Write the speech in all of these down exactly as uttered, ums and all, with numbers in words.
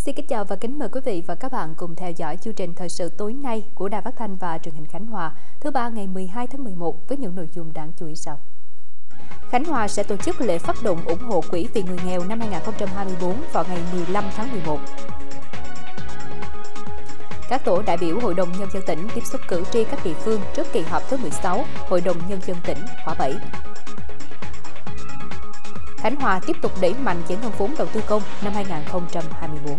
Xin kính chào và kính mời quý vị và các bạn cùng theo dõi chương trình thời sự tối nay của Đài Phát thanh và Truyền hình Khánh Hòa, thứ ba ngày mười hai tháng mười một với những nội dung đáng chú ý sau. Khánh Hòa sẽ tổ chức lễ phát động ủng hộ Quỹ vì người nghèo năm hai nghìn không trăm hai mươi tư vào ngày mười lăm tháng mười một. Các tổ đại biểu Hội đồng Nhân dân tỉnh tiếp xúc cử tri các địa phương trước kỳ họp thứ mười sáu Hội đồng Nhân dân tỉnh khóa bảy. Khánh Hòa tiếp tục đẩy mạnh giải ngân vốn đầu tư công năm hai nghìn không trăm hai mươi tư.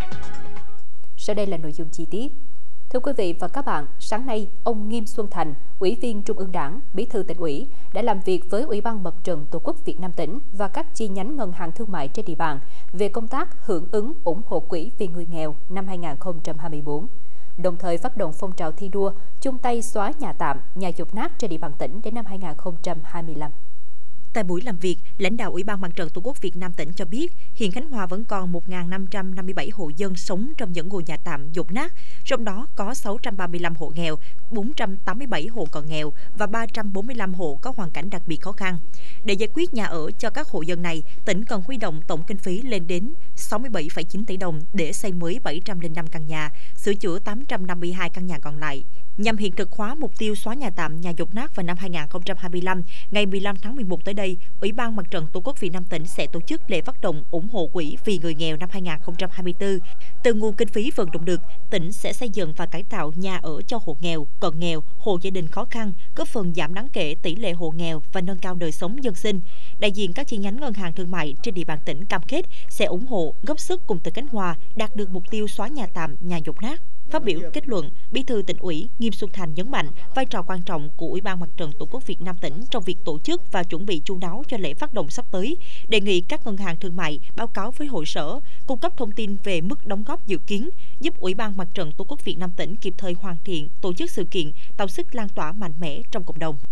Sau đây là nội dung chi tiết. Thưa quý vị và các bạn, sáng nay, ông Nghiêm Xuân Thành, Ủy viên Trung ương Đảng, Bí thư Tỉnh ủy, đã làm việc với Ủy ban Mặt trận Tổ quốc Việt Nam tỉnh và các chi nhánh ngân hàng thương mại trên địa bàn về công tác hưởng ứng ủng hộ Quỹ vì người nghèo năm hai nghìn không trăm hai mươi tư. Đồng thời phát động phong trào thi đua chung tay xóa nhà tạm, nhà dột nát trên địa bàn tỉnh đến năm hai nghìn không trăm hai mươi lăm. Tại buổi làm việc, lãnh đạo Ủy ban Mặt trận Tổ quốc Việt Nam tỉnh cho biết, hiện Khánh Hòa vẫn còn một nghìn năm trăm năm mươi bảy hộ dân sống trong những ngôi nhà tạm dột nát, trong đó có sáu trăm ba mươi lăm hộ nghèo, bốn trăm tám mươi bảy hộ cận nghèo và ba trăm bốn mươi lăm hộ có hoàn cảnh đặc biệt khó khăn. Để giải quyết nhà ở cho các hộ dân này, tỉnh cần huy động tổng kinh phí lên đến sáu mươi bảy phẩy chín tỷ đồng để xây mới bảy trăm lẻ năm căn nhà, sửa chữa tám trăm năm mươi hai căn nhà còn lại. Nhằm hiện thực hóa mục tiêu xóa nhà tạm, nhà dột nát vào năm hai nghìn không trăm hai mươi lăm, ngày mười lăm tháng mười một tới đây, Ủy ban Mặt trận Tổ quốc Việt Nam tỉnh sẽ tổ chức lễ phát động ủng hộ Quỹ vì người nghèo năm hai nghìn không trăm hai mươi tư. Từ nguồn kinh phí vận động được, tỉnh sẽ xây dựng và cải tạo nhà ở cho hộ nghèo, cận nghèo, hộ gia đình khó khăn, góp phần giảm đáng kể tỷ lệ hộ nghèo và nâng cao đời sống dân sinh. Đại diện các chi nhánh ngân hàng thương mại trên địa bàn tỉnh cam kết sẽ ủng hộ, góp sức cùng tỉnh Khánh Hòa đạt được mục tiêu xóa nhà tạm, nhà dột nát. Phát biểu kết luận, Bí thư Tỉnh ủy Nghiêm Xuân Thành nhấn mạnh vai trò quan trọng của Ủy ban Mặt trận Tổ quốc Việt Nam tỉnh trong việc tổ chức và chuẩn bị chu đáo cho lễ phát động sắp tới, đề nghị các ngân hàng thương mại báo cáo với hội sở, cung cấp thông tin về mức đóng góp dự kiến, giúp Ủy ban Mặt trận Tổ quốc Việt Nam tỉnh kịp thời hoàn thiện tổ chức sự kiện, tạo sức lan tỏa mạnh mẽ trong cộng đồng.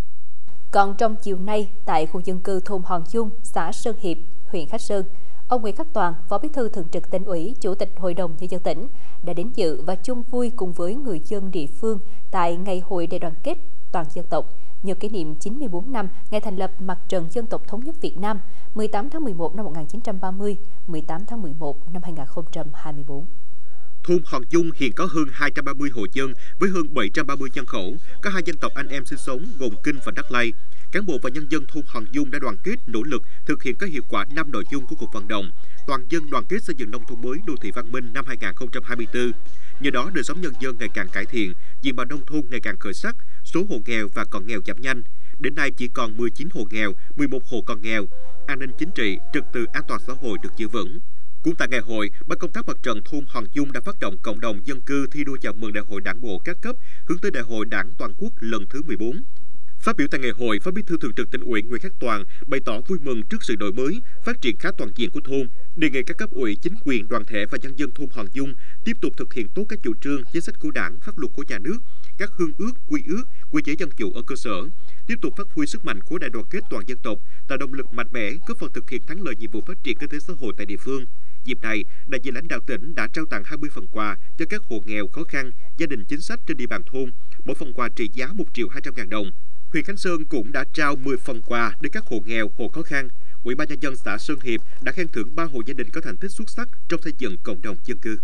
Còn trong chiều nay, tại khu dân cư thôn Hòn Dung, xã Sơn Hiệp, huyện Khách Sơn, ông Nguyễn Khắc Toàn, Phó Bí thư Thường trực Tỉnh ủy, Chủ tịch Hội đồng Nhân dân tỉnh đã đến dự và chung vui cùng với người dân địa phương tại Ngày hội Đại đoàn kết toàn dân tộc nhân kỷ niệm chín mươi tư năm ngày thành lập Mặt trận Dân tộc Thống nhất Việt Nam mười tám tháng mười một năm một nghìn chín trăm ba mươi, mười tám tháng mười một năm hai nghìn không trăm hai mươi tư. Thôn Hòn Dung hiện có hơn hai trăm ba mươi hộ dân với hơn bảy trăm ba mươi nhân khẩu, có hai dân tộc anh em sinh sống gồm Kinh và Đắc Lây. Cán bộ và nhân dân thôn Hòn Dung đã đoàn kết nỗ lực thực hiện có hiệu quả năm nội dung của cuộc vận động toàn dân đoàn kết xây dựng nông thôn mới đô thị văn minh năm hai nghìn không trăm hai mươi tư. Nhờ đó, đời sống nhân dân ngày càng cải thiện, diện mạo nông thôn ngày càng khởi sắc, số hộ nghèo và cận nghèo giảm nhanh. Đến nay chỉ còn mười chín hộ nghèo, mười một hộ cận nghèo. An ninh chính trị, trật tự an toàn xã hội được giữ vững. Cũng tại ngày hội, Ban công tác Mặt trận thôn Hòn Dung đã phát động cộng đồng dân cư thi đua chào mừng Đại hội Đảng bộ các cấp hướng tới Đại hội Đảng toàn quốc lần thứ mười bốn. Phát biểu tại ngày hội, Phó Bí thư Thường trực Tỉnh ủy Nguyễn Khắc Toàn bày tỏ vui mừng trước sự đổi mới, phát triển khá toàn diện của thôn, đề nghị các cấp ủy, chính quyền, đoàn thể và nhân dân thôn Hòn Dung tiếp tục thực hiện tốt các chủ trương, chính sách của Đảng, pháp luật của nhà nước, các hương ước, quy ước, quy chế dân chủ ở cơ sở, tiếp tục phát huy sức mạnh của đại đoàn kết toàn dân tộc, tạo động lực mạnh mẽ, góp phần thực hiện thắng lợi nhiệm vụ phát triển kinh tế xã hội tại địa phương. Dịp này, đại diện lãnh đạo tỉnh đã trao tặng hai mươi phần quà cho các hộ nghèo khó khăn, gia đình chính sách trên địa bàn thôn, mỗi phần quà trị giá một triệu hai trăm ngàn đồng. Huyện Khánh Sơn cũng đã trao mười phần quà đến các hộ nghèo, hộ khó khăn. Ủy ban nhân dân xã Sơn Hiệp đã khen thưởng ba hộ gia đình có thành tích xuất sắc trong xây dựng cộng đồng dân cư.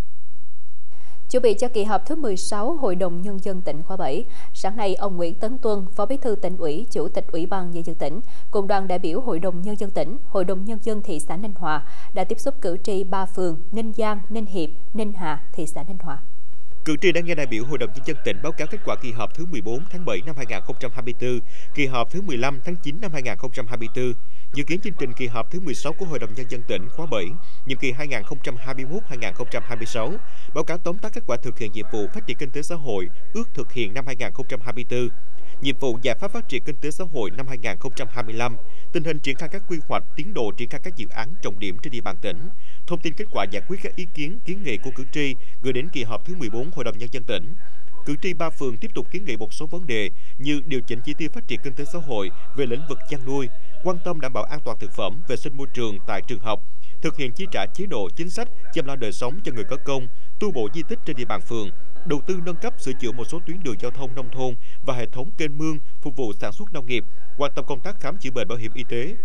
Chuẩn bị cho kỳ họp thứ mười sáu Hội đồng Nhân dân tỉnh khóa bảy, sáng nay ông Nguyễn Tấn Tuân, Phó Bí thư Tỉnh ủy, Chủ tịch Ủy ban Nhân dân tỉnh, cùng đoàn đại biểu Hội đồng Nhân dân tỉnh, Hội đồng Nhân dân thị xã Ninh Hòa đã tiếp xúc cử tri ba phường Ninh Giang, Ninh Hiệp, Ninh Hà, thị xã Ninh Hòa. Cử tri đã nghe đại biểu Hội đồng Nhân dân tỉnh báo cáo kết quả kỳ họp thứ mười bốn tháng bảy năm hai nghìn không trăm hai mươi tư, kỳ họp thứ mười lăm tháng chín năm hai nghìn không trăm hai mươi tư, dự kiến chương trình kỳ họp thứ mười sáu của Hội đồng Nhân dân tỉnh khóa bảy, nhiệm kỳ hai nghìn không trăm hai mươi mốt đến hai nghìn không trăm hai mươi sáu, báo cáo tóm tắt kết quả thực hiện nhiệm vụ phát triển kinh tế xã hội ước thực hiện năm hai nghìn không trăm hai mươi tư, nhiệm vụ giải pháp phát triển kinh tế xã hội năm hai nghìn không trăm hai mươi lăm, tình hình triển khai các quy hoạch, tiến độ triển khai các dự án trọng điểm trên địa bàn tỉnh, thông tin kết quả giải quyết các ý kiến, kiến nghị của cử tri gửi đến kỳ họp thứ mười bốn Hội đồng Nhân dân tỉnh. Cử tri ba phường tiếp tục kiến nghị một số vấn đề như điều chỉnh chi tiêu phát triển kinh tế xã hội về lĩnh vực chăn nuôi, quan tâm đảm bảo an toàn thực phẩm, vệ sinh môi trường tại trường học, thực hiện chi trả chế độ chính sách chăm lo đời sống cho người có công, tu bổ di tích trên địa bàn phường, đầu tư nâng cấp sửa chữa một số tuyến đường giao thông nông thôn và hệ thống kênh mương phục vụ sản xuất nông nghiệp, quan tâm công tác khám chữa bệnh bảo hiểm y tế,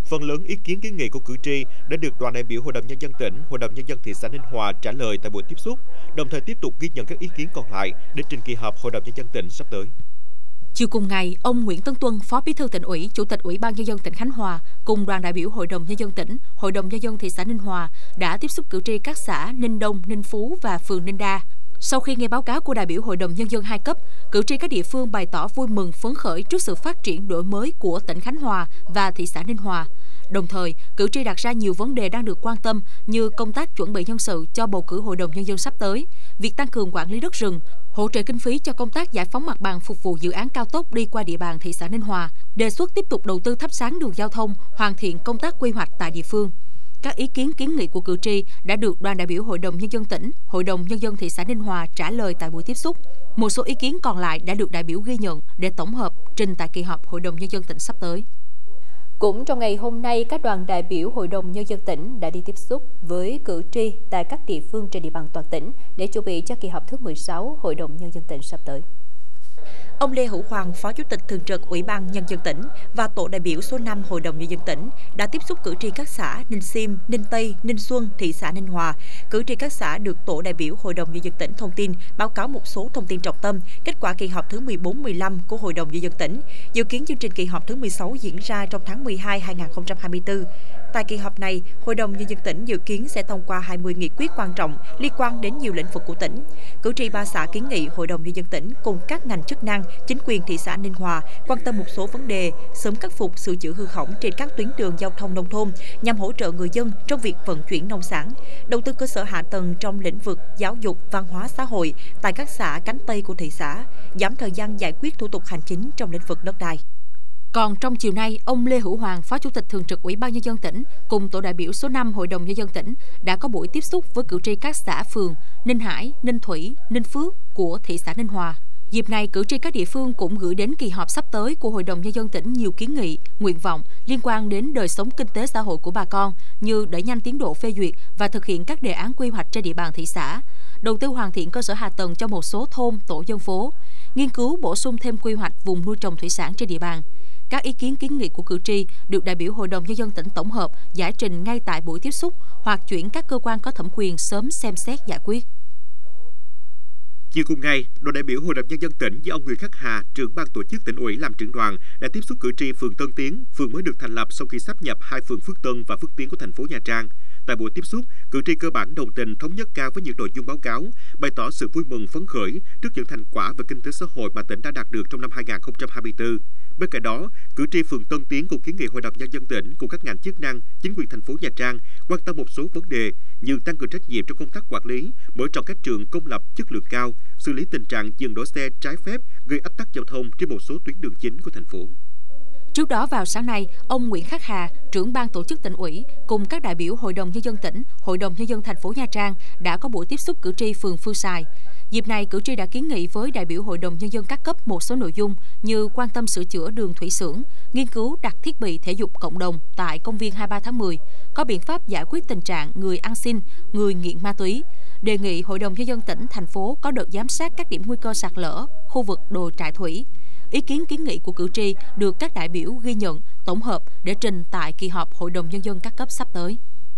Phần lớn ý kiến kiến nghị của cử tri đã được đoàn đại biểu Hội đồng Nhân dân tỉnh, Hội đồng Nhân dân thị xã Ninh Hòa trả lời tại buổi tiếp xúc, đồng thời tiếp tục ghi nhận các ý kiến còn lại để trình kỳ họp Hội đồng Nhân dân tỉnh sắp tới. Chiều cùng ngày, ông Nguyễn Tấn Tuân, Phó Bí thư Tỉnh ủy, Chủ tịch Ủy ban Nhân dân tỉnh Khánh Hòa cùng đoàn đại biểu Hội đồng Nhân dân tỉnh, Hội đồng Nhân dân thị xã Ninh Hòa đã tiếp xúc cử tri các xã Ninh Đông, Ninh Phú và phường Ninh Đa. Sau khi nghe báo cáo của đại biểu Hội đồng Nhân dân hai cấp, cử tri các địa phương bày tỏ vui mừng phấn khởi trước sự phát triển đổi mới của tỉnh Khánh Hòa và thị xã Ninh Hòa. Đồng thời, cử tri đặt ra nhiều vấn đề đang được quan tâm như công tác chuẩn bị nhân sự cho bầu cử Hội đồng Nhân dân sắp tới, việc tăng cường quản lý đất rừng, hỗ trợ kinh phí cho công tác giải phóng mặt bằng phục vụ dự án cao tốc đi qua địa bàn thị xã Ninh Hòa, đề xuất tiếp tục đầu tư thắp sáng đường giao thông, hoàn thiện công tác quy hoạch tại địa phương. Các ý kiến kiến nghị của cử tri đã được đoàn đại biểu Hội đồng Nhân dân tỉnh, Hội đồng Nhân dân thị xã Ninh Hòa trả lời tại buổi tiếp xúc. Một số ý kiến còn lại đã được đại biểu ghi nhận để tổng hợp trình tại kỳ họp Hội đồng Nhân dân tỉnh sắp tới. Cũng trong ngày hôm nay, các đoàn đại biểu Hội đồng Nhân dân tỉnh đã đi tiếp xúc với cử tri tại các địa phương trên địa bàn toàn tỉnh để chuẩn bị cho kỳ họp thứ mười sáu Hội đồng Nhân dân tỉnh sắp tới. Ông Lê Hữu Hoàng, Phó Chủ tịch Thường trực Ủy ban Nhân dân tỉnh và tổ đại biểu số năm Hội đồng Nhân dân tỉnh đã tiếp xúc cử tri các xã Ninh Sim, Ninh Tây, Ninh Xuân, thị xã Ninh Hòa. Cử tri các xã được tổ đại biểu Hội đồng Nhân dân tỉnh thông tin, báo cáo một số thông tin trọng tâm, kết quả kỳ họp thứ mười bốn mười lăm của Hội đồng Nhân dân tỉnh. Dự kiến chương trình kỳ họp thứ mười sáu diễn ra trong tháng mười hai năm hai nghìn không trăm hai mươi tư. Tại kỳ họp này, Hội đồng Nhân dân tỉnh dự kiến sẽ thông qua hai mươi nghị quyết quan trọng liên quan đến nhiều lĩnh vực của tỉnh. Cử tri ba xã kiến nghị Hội đồng Nhân dân tỉnh cùng các ngành chức năng, chính quyền thị xã Ninh Hòa quan tâm một số vấn đề, sớm khắc phục sửa chữa hư hỏng trên các tuyến đường giao thông nông thôn nhằm hỗ trợ người dân trong việc vận chuyển nông sản, đầu tư cơ sở hạ tầng trong lĩnh vực giáo dục, văn hóa xã hội tại các xã cánh Tây của thị xã, giảm thời gian giải quyết thủ tục hành chính trong lĩnh vực đất đai. Còn trong chiều nay, ông Lê Hữu Hoàng, Phó Chủ tịch Thường trực Ủy ban Nhân dân tỉnh cùng tổ đại biểu số năm Hội đồng Nhân dân tỉnh đã có buổi tiếp xúc với cử tri các xã phường Ninh Hải, Ninh Thủy, Ninh Phước của thị xã Ninh Hòa. Dịp này, cử tri các địa phương cũng gửi đến kỳ họp sắp tới của Hội đồng Nhân dân tỉnh nhiều kiến nghị, nguyện vọng liên quan đến đời sống kinh tế xã hội của bà con như đẩy nhanh tiến độ phê duyệt và thực hiện các đề án quy hoạch trên địa bàn thị xã, đầu tư hoàn thiện cơ sở hạ tầng cho một số thôn, tổ dân phố, nghiên cứu bổ sung thêm quy hoạch vùng nuôi trồng thủy sản trên địa bàn. Các ý kiến kiến nghị của cử tri được đại biểu Hội đồng Nhân dân tỉnh tổng hợp, giải trình ngay tại buổi tiếp xúc hoặc chuyển các cơ quan có thẩm quyền sớm xem xét giải quyết. Chiều cùng ngày, đoàn đại biểu Hội đồng Nhân dân tỉnh do ông Nguyễn Khắc Hà, trưởng ban tổ chức tỉnh ủy làm trưởng đoàn, đã tiếp xúc cử tri phường Tân Tiến, phường mới được thành lập sau khi sáp nhập hai phường Phước Tân và Phước Tiến của thành phố Nha Trang. Tại buổi tiếp xúc, cử tri cơ bản đồng tình thống nhất cao với những nội dung báo cáo, bày tỏ sự vui mừng phấn khởi trước những thành quả về kinh tế xã hội mà tỉnh đã đạt được trong năm hai nghìn không trăm hai mươi tư. Bên cạnh đó, cử tri phường Tân Tiến cũng kiến nghị Hội đồng Nhân dân tỉnh cùng các ngành chức năng, chính quyền thành phố Nha Trang quan tâm một số vấn đề như tăng cường trách nhiệm trong công tác quản lý, mở rộng các trường công lập chất lượng cao, xử lý tình trạng dừng đỗ xe trái phép gây ách tắc giao thông trên một số tuyến đường chính của thành phố. Trước đó vào sáng nay, ông Nguyễn Khắc Hà, trưởng ban tổ chức tỉnh ủy cùng các đại biểu Hội đồng Nhân dân tỉnh, Hội đồng Nhân dân thành phố Nha Trang đã có buổi tiếp xúc cử tri phường Phương Sài. Dịp này, cử tri đã kiến nghị với đại biểu Hội đồng Nhân dân các cấp một số nội dung như quan tâm sửa chữa đường thủy xưởng, nghiên cứu đặt thiết bị thể dục cộng đồng tại công viên hai mươi ba tháng mười, có biện pháp giải quyết tình trạng người ăn xin, người nghiện ma túy. Đề nghị Hội đồng Nhân dân tỉnh, thành phố có đợt giám sát các điểm nguy cơ sạt lở, khu vực đồi trại thủy. Ý kiến kiến nghị của cử tri được các đại biểu ghi nhận, tổng hợp để trình tại kỳ họp Hội đồng Nhân dân các cấp sắp tới.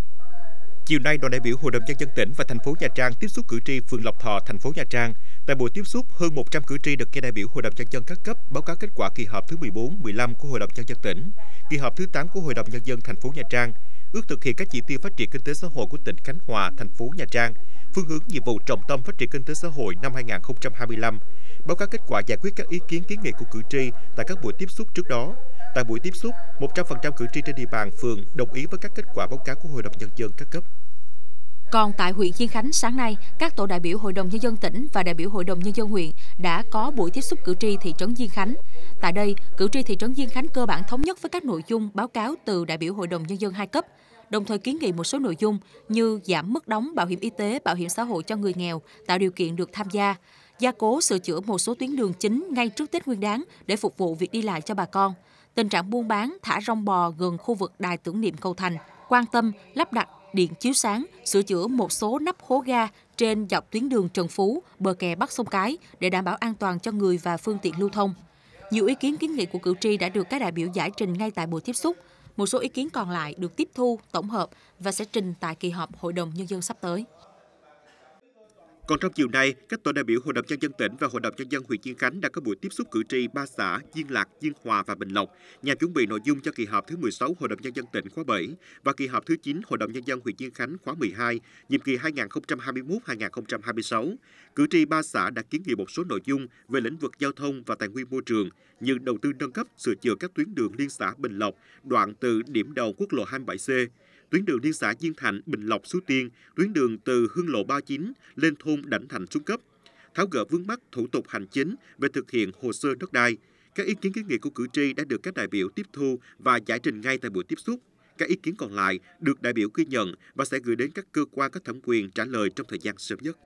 Chiều nay, đoàn đại biểu Hội đồng Nhân dân tỉnh và thành phố Nha Trang tiếp xúc cử tri phường Lộc Thọ, thành phố Nha Trang. Tại buổi tiếp xúc, hơn một trăm cử tri được nghe đại biểu Hội đồng Nhân dân các cấp báo cáo kết quả kỳ họp thứ mười bốn, mười lăm của Hội đồng Nhân dân tỉnh, kỳ họp thứ tám của Hội đồng Nhân dân thành phố Nha Trang, ước thực hiện các chỉ tiêu phát triển kinh tế xã hội của tỉnh Khánh Hòa, thành phố Nha Trang, phương hướng nhiệm vụ trọng tâm phát triển kinh tế xã hội năm hai nghìn không trăm hai mươi lăm, báo cáo kết quả giải quyết các ý kiến kiến nghị của cử tri tại các buổi tiếp xúc trước đó. Tại buổi tiếp xúc, một trăm phần trăm cử tri trên địa bàn phường đồng ý với các kết quả báo cáo của Hội đồng Nhân dân các cấp. Còn tại huyện Diên Khánh, sáng nay, các tổ đại biểu Hội đồng Nhân dân tỉnh và đại biểu Hội đồng Nhân dân huyện đã có buổi tiếp xúc cử tri thị trấn Diên Khánh. Tại đây, cử tri thị trấn Diên Khánh cơ bản thống nhất với các nội dung báo cáo từ đại biểu Hội đồng Nhân dân hai cấp, đồng thời kiến nghị một số nội dung như giảm mức đóng bảo hiểm y tế, bảo hiểm xã hội cho người nghèo, tạo điều kiện được tham gia, gia cố sửa chữa một số tuyến đường chính ngay trước Tết Nguyên đán để phục vụ việc đi lại cho bà con. Tình trạng buôn bán, thả rong bò gần khu vực đài tưởng niệm Cầu Thành, quan tâm lắp đặt điện chiếu sáng, sửa chữa một số nắp hố ga trên dọc tuyến đường Trần Phú, bờ kè Bắc sông Cái để đảm bảo an toàn cho người và phương tiện lưu thông. Nhiều ý kiến kiến nghị của cử tri đã được các đại biểu giải trình ngay tại buổi tiếp xúc. Một số ý kiến còn lại được tiếp thu, tổng hợp và sẽ trình tại kỳ họp Hội đồng Nhân dân sắp tới. Còn trong chiều nay, các tổ đại biểu Hội đồng Nhân dân tỉnh và Hội đồng Nhân dân huyện Diên Khánh đã có buổi tiếp xúc cử tri ba xã Diên Lạc, Diên Hòa và Bình Lộc nhằm chuẩn bị nội dung cho kỳ họp thứ mười sáu Hội đồng Nhân dân tỉnh khóa bảy và kỳ họp thứ chín Hội đồng Nhân dân huyện Diên Khánh khóa mười hai, nhiệm kỳ hai nghìn không trăm hai mươi mốt đến hai nghìn không trăm hai mươi sáu. Cử tri ba xã đã kiến nghị một số nội dung về lĩnh vực giao thông và tài nguyên môi trường như đầu tư nâng cấp, sửa chữa các tuyến đường liên xã Bình Lộc, đoạn từ điểm đầu quốc lộ hai mươi bảy C, tuyến đường liên xã Diên Thạnh, Bình Lộc, Suối Tiên, tuyến đường từ Hương lộ ba mươi chín lên thôn Đảnh Thành xuống cấp, tháo gỡ vướng mắc thủ tục hành chính về thực hiện hồ sơ đất đai. Các ý kiến kiến nghị của cử tri đã được các đại biểu tiếp thu và giải trình ngay tại buổi tiếp xúc. Các ý kiến còn lại được đại biểu ghi nhận và sẽ gửi đến các cơ quan có thẩm quyền trả lời trong thời gian sớm nhất.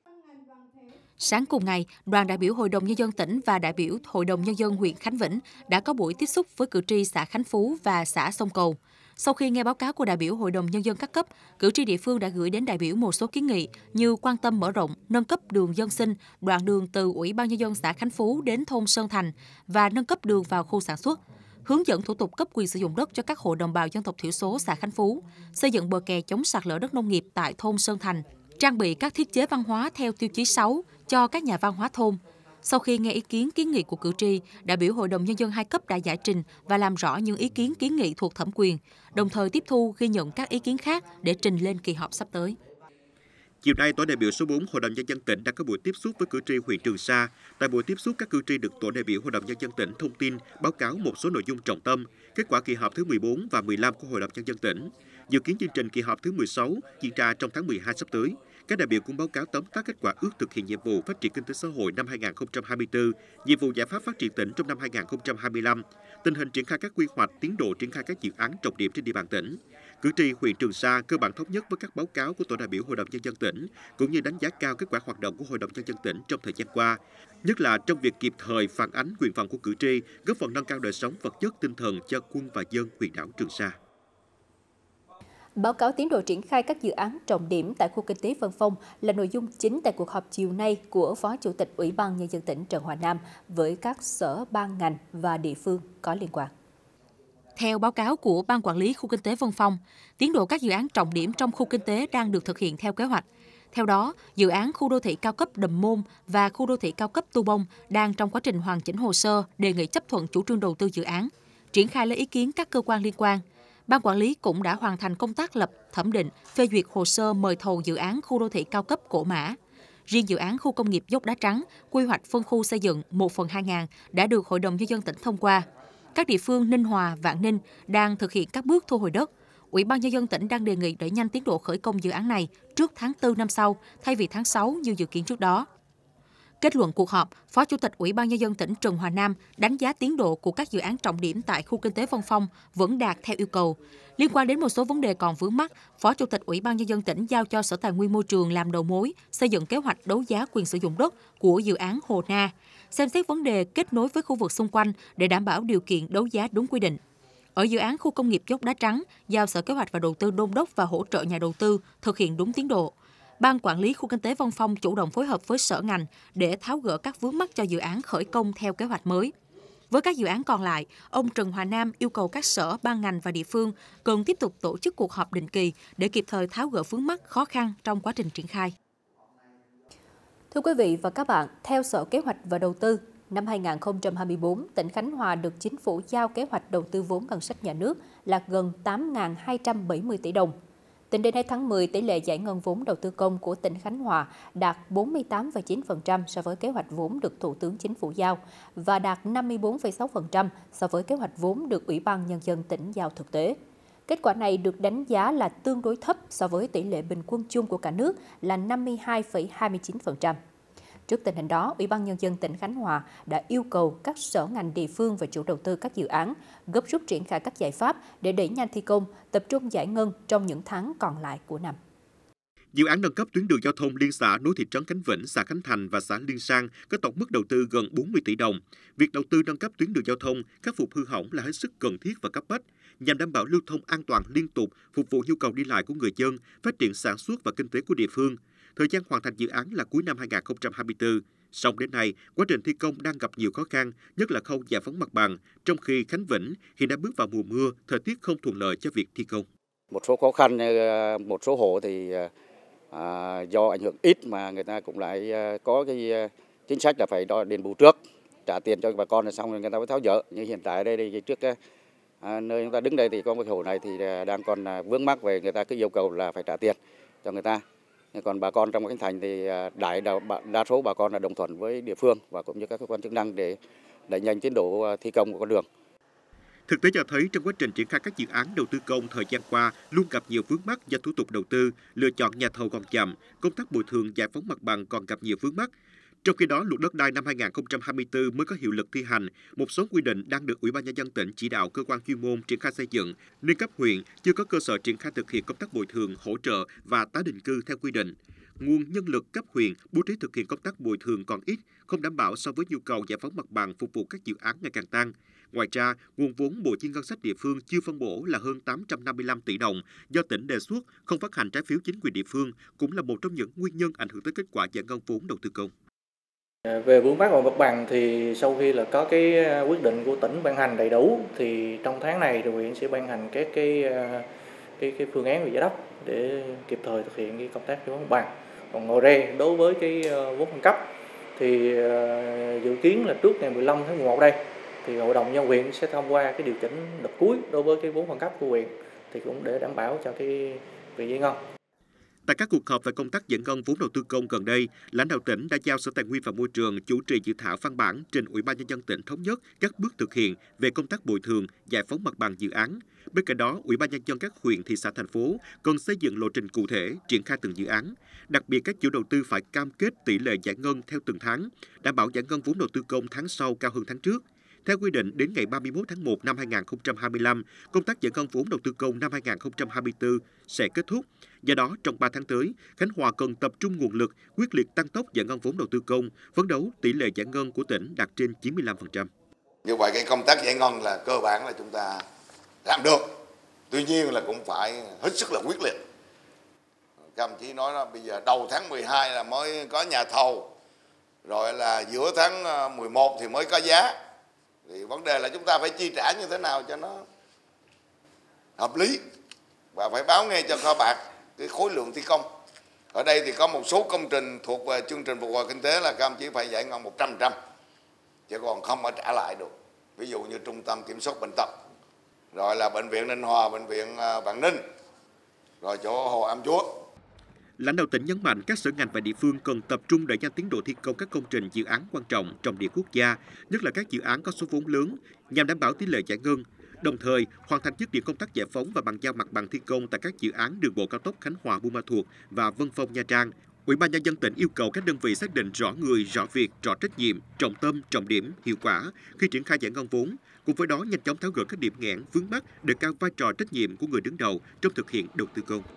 Sáng cùng ngày, đoàn đại biểu Hội đồng Nhân dân tỉnh và đại biểu Hội đồng Nhân dân huyện Khánh Vĩnh đã có buổi tiếp xúc với cử tri xã Khánh Phú và xã Sông Cầu. Sau khi nghe báo cáo của đại biểu Hội đồng Nhân dân các cấp, cử tri địa phương đã gửi đến đại biểu một số kiến nghị như quan tâm mở rộng, nâng cấp đường dân sinh, đoạn đường từ Ủy ban Nhân dân xã Khánh Phú đến thôn Sơn Thành và nâng cấp đường vào khu sản xuất, hướng dẫn thủ tục cấp quyền sử dụng đất cho các hộ đồng bào dân tộc thiểu số xã Khánh Phú, xây dựng bờ kè chống sạt lở đất nông nghiệp tại thôn Sơn Thành, trang bị các thiết chế văn hóa theo tiêu chí sáu cho các nhà văn hóa thôn. Sau khi nghe ý kiến kiến nghị của cử tri, đại biểu Hội đồng Nhân dân hai cấp đã giải trình và làm rõ những ý kiến kiến nghị thuộc thẩm quyền, đồng thời tiếp thu ghi nhận các ý kiến khác để trình lên kỳ họp sắp tới. Chiều nay, tổ đại biểu số bốn Hội đồng Nhân dân tỉnh đã có buổi tiếp xúc với cử tri huyện Trường Sa. Tại buổi tiếp xúc, các cử tri được tổ đại biểu Hội đồng Nhân dân tỉnh thông tin, báo cáo một số nội dung trọng tâm, kết quả kỳ họp thứ mười bốn và mười lăm của Hội đồng Nhân dân tỉnh. Dự kiến chương trình kỳ họp thứ mười sáu diễn ra trong tháng mười hai sắp tới. Các đại biểu cũng báo cáo tóm tắt kết quả ước thực hiện nhiệm vụ phát triển kinh tế xã hội năm hai nghìn không trăm hai mươi tư, nhiệm vụ giải pháp phát triển tỉnh trong năm hai nghìn không trăm hai mươi lăm, tình hình triển khai các quy hoạch, tiến độ triển khai các dự án trọng điểm trên địa bàn tỉnh. Cử tri huyện Trường Sa cơ bản thống nhất với các báo cáo của tổ đại biểu Hội đồng Nhân dân tỉnh, cũng như đánh giá cao kết quả hoạt động của Hội đồng Nhân dân tỉnh trong thời gian qua, nhất là trong việc kịp thời phản ánh nguyện vọng của cử tri, góp phần nâng cao đời sống vật chất tinh thần cho quân và dân huyện đảo Trường Sa. Báo cáo tiến độ triển khai các dự án trọng điểm tại khu kinh tế Vân Phong là nội dung chính tại cuộc họp chiều nay của Phó Chủ tịch Ủy ban Nhân dân tỉnh Trần Hòa Nam với các sở ban ngành và địa phương có liên quan. Theo báo cáo của Ban Quản lý Khu Kinh tế Vân Phong, tiến độ các dự án trọng điểm trong khu kinh tế đang được thực hiện theo kế hoạch. Theo đó, dự án khu đô thị cao cấp Đầm Môn và khu đô thị cao cấp Tu Bông đang trong quá trình hoàn chỉnh hồ sơ đề nghị chấp thuận chủ trương đầu tư dự án, triển khai lấy ý kiến các cơ quan liên quan. Ban quản lý cũng đã hoàn thành công tác lập, thẩm định, phê duyệt hồ sơ mời thầu dự án khu đô thị cao cấp Cổ Mã. Riêng dự án khu công nghiệp Dốc Đá Trắng, quy hoạch phân khu xây dựng một phần hai nghìn đã được Hội đồng Nhân dân tỉnh thông qua. Các địa phương Ninh Hòa, Vạn Ninh đang thực hiện các bước thu hồi đất. Ủy ban Nhân dân tỉnh đang đề nghị đẩy nhanh tiến độ khởi công dự án này trước tháng tư năm sau, thay vì tháng sáu như dự kiến trước đó. Kết luận cuộc họp, Phó Chủ tịch Ủy ban Nhân dân tỉnh Trần Hòa Nam đánh giá tiến độ của các dự án trọng điểm tại khu kinh tế Vân Phong vẫn đạt theo yêu cầu. Liên quan đến một số vấn đề còn vướng mắc, Phó Chủ tịch Ủy ban Nhân dân tỉnh giao cho Sở Tài nguyên Môi trường làm đầu mối, xây dựng kế hoạch đấu giá quyền sử dụng đất của dự án Hồ Na, xem xét vấn đề kết nối với khu vực xung quanh để đảm bảo điều kiện đấu giá đúng quy định. Ở dự án khu công nghiệp Dốc Đá Trắng, giao Sở Kế hoạch và Đầu tư đôn đốc và hỗ trợ nhà đầu tư thực hiện đúng tiến độ. Ban Quản lý Khu Kinh tế Vân Phong chủ động phối hợp với sở ngành để tháo gỡ các vướng mắc cho dự án khởi công theo kế hoạch mới. Với các dự án còn lại, ông Trần Hòa Nam yêu cầu các sở, ban ngành và địa phương cần tiếp tục tổ chức cuộc họp định kỳ để kịp thời tháo gỡ vướng mắc khó khăn trong quá trình triển khai. Thưa quý vị và các bạn, theo Sở Kế hoạch và Đầu tư, năm hai nghìn không trăm hai mươi tư, tỉnh Khánh Hòa được Chính phủ giao kế hoạch đầu tư vốn ngân sách nhà nước là gần tám nghìn hai trăm bảy mươi tỷ đồng. Tính đến hết tháng mười, tỷ lệ giải ngân vốn đầu tư công của tỉnh Khánh Hòa đạt bốn mươi tám phẩy chín phần trăm so với kế hoạch vốn được Thủ tướng Chính phủ giao và đạt năm mươi tư phẩy sáu phần trăm so với kế hoạch vốn được Ủy ban Nhân dân tỉnh giao thực tế. Kết quả này được đánh giá là tương đối thấp so với tỷ lệ bình quân chung của cả nước là năm mươi hai phẩy hai mươi chín phần trăm. Trước tình hình đó, Ủy ban Nhân dân tỉnh Khánh Hòa đã yêu cầu các sở ngành địa phương và chủ đầu tư các dự án gấp rút triển khai các giải pháp để đẩy nhanh thi công, tập trung giải ngân trong những tháng còn lại của năm. Dự án nâng cấp tuyến đường giao thông liên xã nối thị trấn Khánh Vĩnh, xã Khánh Thành và xã Liên Sang có tổng mức đầu tư gần bốn mươi tỷ đồng. Việc đầu tư nâng cấp tuyến đường giao thông, khắc phục hư hỏng là hết sức cần thiết và cấp bách nhằm đảm bảo lưu thông an toàn liên tục, phục vụ nhu cầu đi lại của người dân, phát triển sản xuất và kinh tế của địa phương. Thời gian hoàn thành dự án là cuối năm hai nghìn không trăm hai mươi tư. Song đến nay, quá trình thi công đang gặp nhiều khó khăn, nhất là khâu giải phóng mặt bằng, trong khi Khánh Vĩnh hiện đã bước vào mùa mưa, thời tiết không thuận lợi cho việc thi công. Một số khó khăn, một số hộ thì à, do ảnh hưởng ít mà người ta cũng lại có cái chính sách là phải đền bù trước, trả tiền cho bà con rồi xong rồi người ta mới tháo dỡ. Như hiện tại đây thì trước à, nơi chúng ta đứng đây thì có một hộ này thì đang còn vướng mắc về người ta cứ yêu cầu là phải trả tiền cho người ta. Còn bà con trong Khánh Thành thì đại đa, đa số bà con là đồng thuận với địa phương và cũng như các cơ quan chức năng để đẩy nhanh tiến độ thi công của con đường. Thực tế cho thấy trong quá trình triển khai các dự án đầu tư công thời gian qua luôn gặp nhiều vướng mắc do thủ tục đầu tư, lựa chọn nhà thầu còn chậm, công tác bồi thường giải phóng mặt bằng còn gặp nhiều vướng mắc. Trong khi đó, luật đất đai năm hai nghìn không trăm hai mươi tư mới có hiệu lực thi hành, một số quy định đang được Ủy ban Nhân dân tỉnh chỉ đạo cơ quan chuyên môn triển khai xây dựng, nên cấp huyện chưa có cơ sở triển khai thực hiện công tác bồi thường, hỗ trợ và tái định cư theo quy định. Nguồn nhân lực cấp huyện bố trí thực hiện công tác bồi thường còn ít, không đảm bảo so với nhu cầu giải phóng mặt bằng phục vụ các dự án ngày càng tăng. Ngoài ra, nguồn vốn bổ chi ngân sách địa phương chưa phân bổ là hơn tám trăm năm mươi lăm tỷ đồng do tỉnh đề xuất không phát hành trái phiếu chính quyền địa phương, cũng là một trong những nguyên nhân ảnh hưởng tới kết quả giải ngân vốn đầu tư công. Về vướng mắc về mặt bằng thì sau khi là có cái quyết định của tỉnh ban hành đầy đủ thì trong tháng này thì huyện sẽ ban hành các cái cái cái phương án về giá đất để kịp thời thực hiện cái công tác giải phóng mặt bằng. Còn ngoài ra đối với cái vốn phân cấp thì dự kiến là trước ngày mười lăm tháng mười một đây thì hội đồng nhân dân huyện sẽ thông qua cái điều chỉnh đợt cuối đối với cái vốn phân cấp của huyện thì cũng để đảm bảo cho cái việc giải ngân. Tại các cuộc họp về công tác giải ngân vốn đầu tư công gần đây, lãnh đạo tỉnh đã giao Sở Tài nguyên và Môi trường chủ trì dự thảo văn bản trình Ủy ban Nhân dân tỉnh thống nhất các bước thực hiện về công tác bồi thường, giải phóng mặt bằng dự án. Bên cạnh đó, Ủy ban Nhân dân các huyện, thị xã, thành phố cần xây dựng lộ trình cụ thể triển khai từng dự án. Đặc biệt, các chủ đầu tư phải cam kết tỷ lệ giải ngân theo từng tháng, đảm bảo giải ngân vốn đầu tư công tháng sau cao hơn tháng trước. Theo quy định, đến ngày ba mươi mốt tháng một năm hai nghìn không trăm hai mươi lăm, công tác giải ngân vốn đầu tư công năm hai nghìn không trăm hai mươi tư sẽ kết thúc. Do đó, trong ba tháng tới, Khánh Hòa cần tập trung nguồn lực, quyết liệt tăng tốc giải ngân vốn đầu tư công, phấn đấu tỷ lệ giải ngân của tỉnh đạt trên chín mươi lăm phần trăm. Như vậy, cái công tác giải ngân là cơ bản là chúng ta làm được. Tuy nhiên là cũng phải hết sức là quyết liệt. Các đồng chí nói là bây giờ đầu tháng mười hai là mới có nhà thầu, rồi là giữa tháng mười một thì mới có giá. Thì vấn đề là chúng ta phải chi trả như thế nào cho nó hợp lý và phải báo ngay cho kho bạc cái khối lượng thi công. Ở đây thì có một số công trình thuộc về chương trình phục hồi kinh tế là các ông chí phải giải ngân một trăm phần trăm, chứ còn không có trả lại được. Ví dụ như trung tâm kiểm soát bệnh tật, rồi là bệnh viện Ninh Hòa, bệnh viện Vạn Ninh, rồi chỗ Hồ Am Chúa. Lãnh đạo tỉnh nhấn mạnh các sở ngành và địa phương cần tập trung đẩy nhanh tiến độ thi công các công trình dự án quan trọng trọng điểm quốc gia, nhất là các dự án có số vốn lớn, nhằm đảm bảo tỷ lệ giải ngân. Đồng thời, hoàn thành dứt điểm công tác giải phóng và bàn giao mặt bằng thi công tại các dự án đường bộ cao tốc Khánh Hòa - Buôn Ma Thuột và Vân Phong - Nha Trang. Ủy ban Nhân dân tỉnh yêu cầu các đơn vị xác định rõ người, rõ việc, rõ trách nhiệm, trọng tâm, trọng điểm, hiệu quả khi triển khai giải ngân vốn. Cùng với đó, nhanh chóng tháo gỡ các điểm nghẽn, vướng mắc, đề cao vai trò trách nhiệm của người đứng đầu trong thực hiện đầu tư công.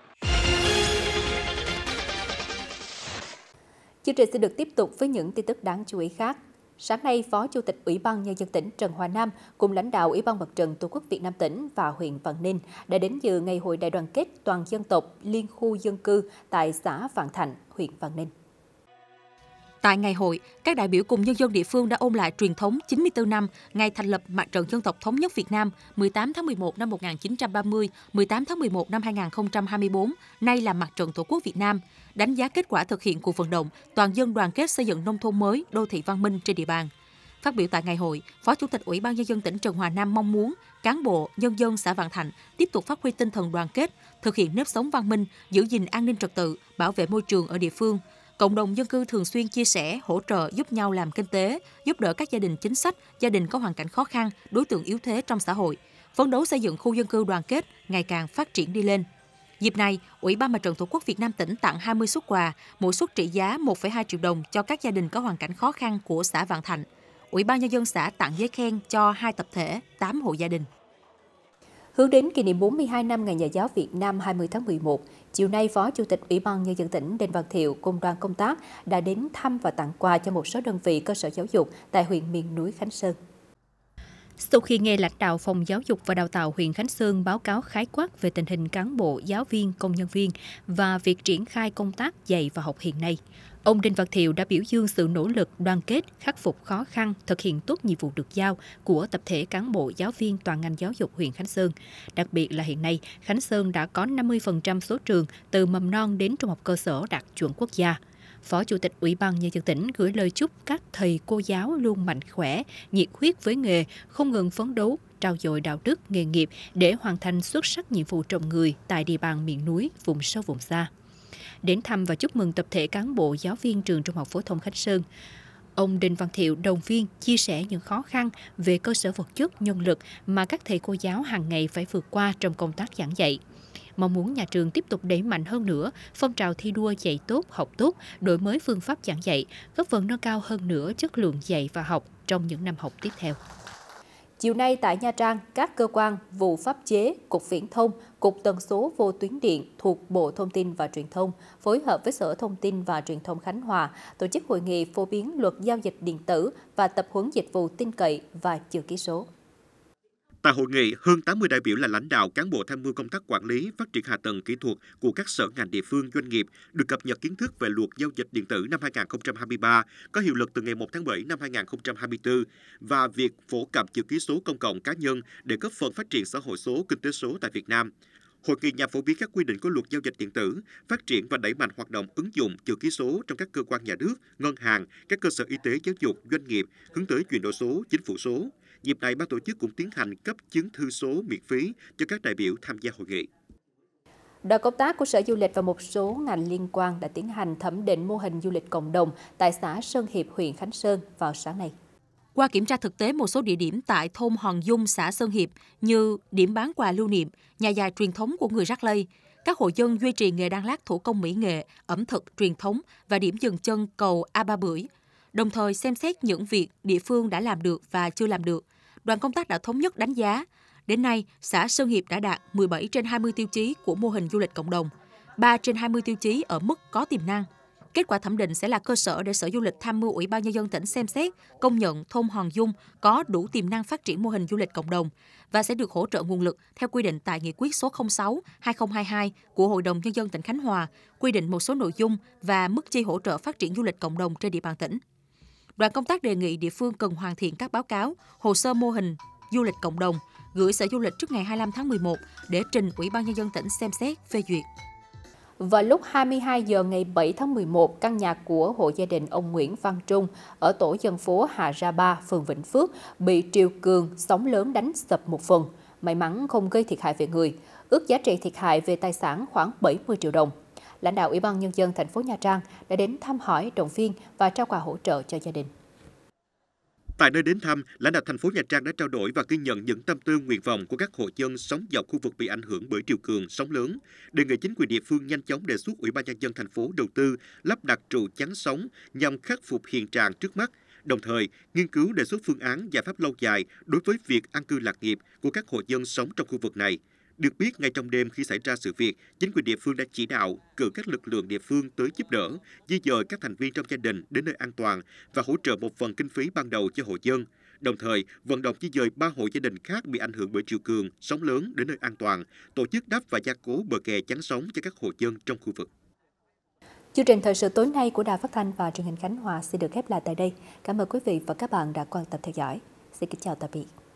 Chương trình sẽ được tiếp tục với những tin tức đáng chú ý khác. Sáng nay, Phó Chủ tịch Ủy ban Nhân dân tỉnh Trần Hòa Nam cùng lãnh đạo Ủy ban Mặt trận Tổ quốc Việt Nam tỉnh và huyện Vạn Ninh đã đến dự Ngày hội đại đoàn kết toàn dân tộc liên khu dân cư tại xã Vạn Thạnh, huyện Vạn Ninh. Tại ngày hội, các đại biểu cùng nhân dân địa phương đã ôn lại truyền thống chín mươi tư năm ngày thành lập Mặt trận Dân tộc Thống nhất Việt Nam mười tám tháng mười một năm một nghìn chín trăm ba mươi, mười tám tháng mười một năm hai nghìn không trăm hai mươi tư, nay là Mặt trận Tổ quốc Việt Nam, đánh giá kết quả thực hiện cuộc vận động toàn dân đoàn kết xây dựng nông thôn mới, đô thị văn minh trên địa bàn. Phát biểu tại ngày hội, Phó Chủ tịch Ủy ban Nhân dân tỉnh Trần Hòa Nam mong muốn cán bộ, nhân dân xã Vạn Thạnh tiếp tục phát huy tinh thần đoàn kết, thực hiện nếp sống văn minh, giữ gìn an ninh trật tự, bảo vệ môi trường ở địa phương. Cộng đồng dân cư thường xuyên chia sẻ, hỗ trợ giúp nhau làm kinh tế, giúp đỡ các gia đình chính sách, gia đình có hoàn cảnh khó khăn, đối tượng yếu thế trong xã hội, phấn đấu xây dựng khu dân cư đoàn kết ngày càng phát triển đi lên. Dịp này, Ủy ban Mặt trận Tổ quốc Việt Nam tỉnh tặng hai mươi suất quà, mỗi suất trị giá một phẩy hai triệu đồng cho các gia đình có hoàn cảnh khó khăn của xã Vạn Thạnh. Ủy ban Nhân dân xã tặng giấy khen cho hai tập thể, tám hộ gia đình. Hướng đến kỷ niệm bốn mươi hai năm Ngày Nhà giáo Việt Nam hai mươi tháng mười một, chiều nay Phó Chủ tịch Ủy ban Nhân dân tỉnh Đinh Văn Thiệu cùng đoàn công tác đã đến thăm và tặng quà cho một số đơn vị cơ sở giáo dục tại huyện miền núi Khánh Sơn. Sau khi nghe lãnh đạo Phòng Giáo dục và Đào tạo huyện Khánh Sơn báo cáo khái quát về tình hình cán bộ, giáo viên, công nhân viên và việc triển khai công tác dạy và học hiện nay, ông Đinh Văn Thiệu đã biểu dương sự nỗ lực, đoàn kết, khắc phục khó khăn, thực hiện tốt nhiệm vụ được giao của tập thể cán bộ, giáo viên toàn ngành giáo dục huyện Khánh Sơn. Đặc biệt là hiện nay, Khánh Sơn đã có năm mươi phần trăm số trường từ mầm non đến trung học cơ sở đạt chuẩn quốc gia. Phó Chủ tịch Ủy ban Nhân dân tỉnh gửi lời chúc các thầy cô giáo luôn mạnh khỏe, nhiệt huyết với nghề, không ngừng phấn đấu, trau dồi đạo đức, nghề nghiệp để hoàn thành xuất sắc nhiệm vụ trồng người tại địa bàn miền núi, vùng sâu vùng xa. Đến thăm và chúc mừng tập thể cán bộ, giáo viên trường Trung học phổ thông Khánh Sơn, ông Đinh Văn Thiệu động viên, chia sẻ những khó khăn về cơ sở vật chất, nhân lực mà các thầy cô giáo hàng ngày phải vượt qua trong công tác giảng dạy. Mong muốn nhà trường tiếp tục đẩy mạnh hơn nữa phong trào thi đua dạy tốt, học tốt, đổi mới phương pháp giảng dạy, góp phần nâng cao hơn nữa chất lượng dạy và học trong những năm học tiếp theo. Chiều nay tại Nha Trang, các cơ quan, vụ pháp chế, Cục Viễn thông, Cục Tần số vô tuyến điện thuộc Bộ Thông tin và Truyền thông phối hợp với Sở Thông tin và Truyền thông Khánh Hòa tổ chức hội nghị phổ biến luật giao dịch điện tử và tập huấn dịch vụ tin cậy và chữ ký số. Tại hội nghị, hơn tám mươi đại biểu là lãnh đạo, cán bộ tham mưu công tác quản lý, phát triển hạ tầng kỹ thuật của các sở ngành địa phương, doanh nghiệp được cập nhật kiến thức về luật giao dịch điện tử năm hai nghìn không trăm hai mươi ba, có hiệu lực từ ngày một tháng bảy năm hai nghìn không trăm hai mươi tư, và việc phổ cập chữ ký số công cộng cá nhân để góp phần phát triển xã hội số, kinh tế số tại Việt Nam. Hội nghị nhằm phổ biến các quy định của luật giao dịch điện tử, phát triển và đẩy mạnh hoạt động ứng dụng chữ ký số trong các cơ quan nhà nước, ngân hàng, các cơ sở y tế, giáo dục, doanh nghiệp, hướng tới chuyển đổi số, chính phủ số. Dịp này, ban tổ chức cũng tiến hành cấp chứng thư số miễn phí cho các đại biểu tham gia hội nghị. Đoàn công tác của Sở Du lịch và một số ngành liên quan đã tiến hành thẩm định mô hình du lịch cộng đồng tại xã Sơn Hiệp, huyện Khánh Sơn vào sáng nay. Qua kiểm tra thực tế một số địa điểm tại thôn Hòn Dung, xã Sơn Hiệp như điểm bán quà lưu niệm, nhà dài truyền thống của người Rắc Lây, các hộ dân duy trì nghề đan lát thủ công mỹ nghệ, ẩm thực truyền thống và điểm dừng chân cầu A Ba Bưởi. Đồng thời xem xét những việc địa phương đã làm được và chưa làm được. Đoàn công tác đã thống nhất đánh giá. Đến nay, xã Sơn Hiệp đã đạt mười bảy trên hai mươi tiêu chí của mô hình du lịch cộng đồng, ba trên hai mươi tiêu chí ở mức có tiềm năng. Kết quả thẩm định sẽ là cơ sở để Sở Du lịch tham mưu Ủy ban Nhân dân tỉnh xem xét, công nhận thôn Hòn Dung có đủ tiềm năng phát triển mô hình du lịch cộng đồng và sẽ được hỗ trợ nguồn lực theo quy định tại Nghị quyết số không sáu trên hai nghìn không trăm hai mươi hai của Hội đồng Nhân dân tỉnh Khánh Hòa, quy định một số nội dung và mức chi hỗ trợ phát triển du lịch cộng đồng trên địa bàn tỉnh. Đoàn công tác đề nghị địa phương cần hoàn thiện các báo cáo, hồ sơ mô hình du lịch cộng đồng, gửi Sở Du lịch trước ngày hai mươi lăm tháng mười một để trình Ủy ban Nhân dân tỉnh xem xét phê duyệt. Vào lúc hai mươi hai giờ ngày bảy tháng mười một, căn nhà của hộ gia đình ông Nguyễn Văn Trung ở tổ dân phố Hà Ra Ba, phường Vĩnh Phước bị triều cường, sóng lớn đánh sập một phần. May mắn không gây thiệt hại về người, ước giá trị thiệt hại về tài sản khoảng bảy mươi triệu đồng. Lãnh đạo Ủy ban Nhân dân thành phố Nha Trang đã đến thăm hỏi, động viên và trao quà hỗ trợ cho gia đình. Tại nơi đến thăm, lãnh đạo thành phố Nha Trang đã trao đổi và ghi nhận những tâm tư, nguyện vọng của các hộ dân sống dọc khu vực bị ảnh hưởng bởi triều cường, sóng lớn, đề nghị chính quyền địa phương nhanh chóng đề xuất Ủy ban Nhân dân thành phố đầu tư lắp đặt trụ chắn sóng nhằm khắc phục hiện trạng trước mắt, đồng thời nghiên cứu đề xuất phương án giải pháp lâu dài đối với việc an cư lạc nghiệp của các hộ dân sống trong khu vực này. Được biết, ngay trong đêm khi xảy ra sự việc, chính quyền địa phương đã chỉ đạo cử các lực lượng địa phương tới giúp đỡ, di dời các thành viên trong gia đình đến nơi an toàn và hỗ trợ một phần kinh phí ban đầu cho hộ dân. Đồng thời, vận động di dời ba hộ gia đình khác bị ảnh hưởng bởi triều cường, sóng lớn đến nơi an toàn, tổ chức đắp và gia cố bờ kè chắn sóng cho các hộ dân trong khu vực. Chương trình thời sự tối nay của Đài Phát thanh và Truyền hình Khánh Hòa xin được khép lại tại đây. Cảm ơn quý vị và các bạn đã quan tâm theo dõi. Xin kính chào tạm biệt.